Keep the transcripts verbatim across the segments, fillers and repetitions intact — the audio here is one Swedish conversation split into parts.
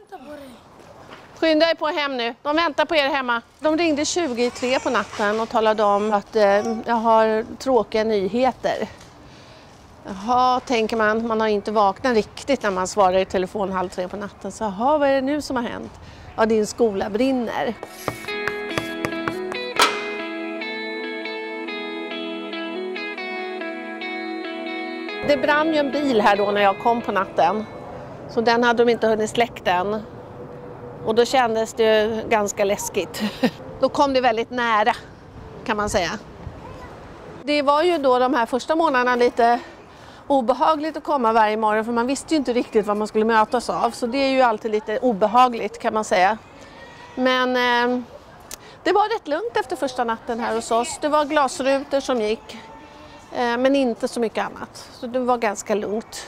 Skynda er på hem nu. De väntar på er hemma. De ringde tjugo i tre på natten och talade om att eh, jag har tråkiga nyheter. Jaha, tänker man. Man har inte vaknat riktigt när man svarar i telefon halv tre på natten. Så jaha, vad är det nu som har hänt? Ja, din skola brinner. Det brann ju en bil här då när jag kom på natten. Så den hade de inte hunnit släcka än. Och då kändes det ganska läskigt. Då kom det väldigt nära, kan man säga. Det var ju då de här första månaderna lite obehagligt att komma varje morgon. För man visste ju inte riktigt vad man skulle mötas av. Så det är ju alltid lite obehagligt, kan man säga. Men eh, det var rätt lugnt efter första natten här hos oss. Det var glasrutor som gick. Eh, men inte så mycket annat. Så det var ganska lugnt.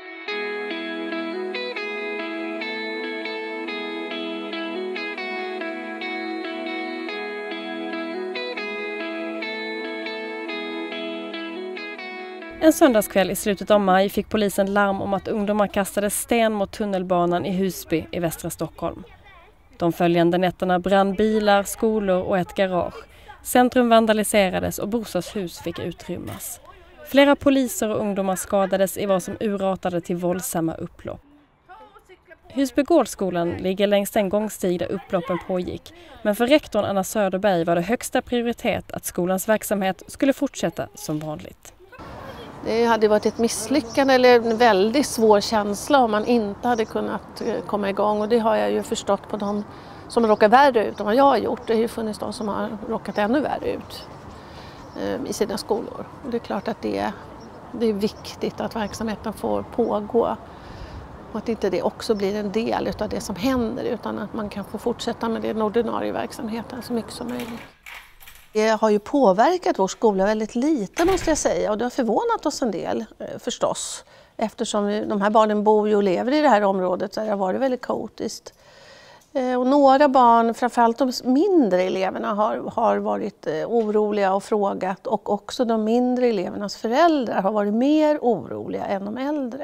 En söndagskväll i slutet av maj fick polisen larm om att ungdomar kastade sten mot tunnelbanan i Husby i västra Stockholm. De följande nätterna brann bilar, skolor och ett garage. Centrum vandaliserades och bostadshus fick utrymmas. Flera poliser och ungdomar skadades i vad som urartade till våldsamma upplopp. Husby gårdsskolan ligger längs en gångstig där upploppen pågick. Men för rektorn Anna Söderberg var det högsta prioritet att skolans verksamhet skulle fortsätta som vanligt. Det hade varit ett misslyckande eller en väldigt svår känsla om man inte hade kunnat komma igång. Och det har jag ju förstått på de som råkar värre ut än vad jag har gjort. Det har ju funnits de som har råkat ännu värre ut eh, i sina skolor. Och det är klart att det är, det är viktigt att verksamheten får pågå. Och att inte det också blir en del av det som händer utan att man kan få fortsätta med den ordinarie verksamheten så mycket som möjligt. Det har ju påverkat vår skola väldigt lite måste jag säga och det har förvånat oss en del förstås. Eftersom vi, de här barnen bor och lever i det här området så det har varit väldigt kaotiskt. Och några barn, framförallt de mindre eleverna, har, har varit oroliga och frågat och också de mindre elevernas föräldrar har varit mer oroliga än de äldre.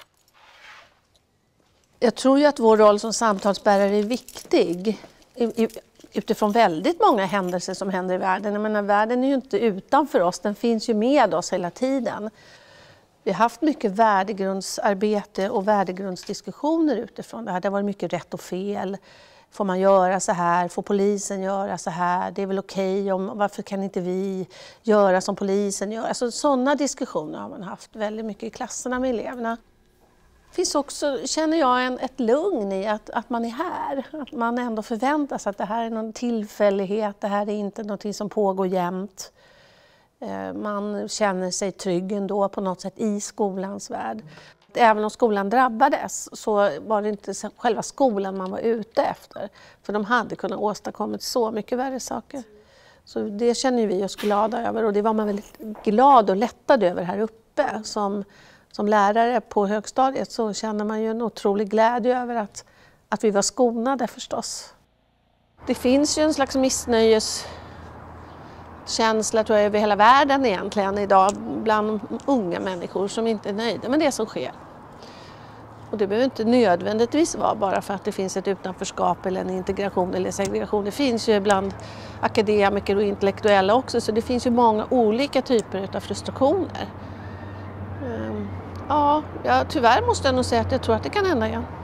Jag tror ju att vår roll som samtalsbärare är viktig utifrån väldigt många händelser som händer i världen. Jag menar, världen är ju inte utanför oss, den finns ju med oss hela tiden. Vi har haft mycket värdegrundsarbete och värdegrundsdiskussioner utifrån det här. Det har varit mycket rätt och fel. Får man göra så här? Får polisen göra så här? Det är väl okej, om, varför kan inte vi göra som polisen gör? Alltså, sådana diskussioner har man haft väldigt mycket i klasserna med eleverna. Det finns också, känner jag, en, ett lugn i att, att man är här. Att man ändå förväntas att det här är någon tillfällighet, det här är inte något som pågår jämt. Man känner sig trygg ändå på något sätt i skolans värld. Även om skolan drabbades så var det inte själva skolan man var ute efter. För de hade kunnat åstadkomma så mycket värre saker. Så det känner vi oss glada över och det var man väldigt glad och lättad över här uppe. Som, som lärare på högstadiet så känner man ju en otrolig glädje över att, att vi var skonade förstås. Det finns ju en slags missnöjes... känsla tror jag över hela världen egentligen idag bland unga människor som inte är nöjda med det som sker. Och det behöver inte nödvändigtvis vara bara för att det finns ett utanförskap eller en integration eller segregation. Det finns ju bland akademiker och intellektuella också så det finns ju många olika typer av frustrationer. Ja, tyvärr måste jag nog säga att jag tror att det kan hända igen.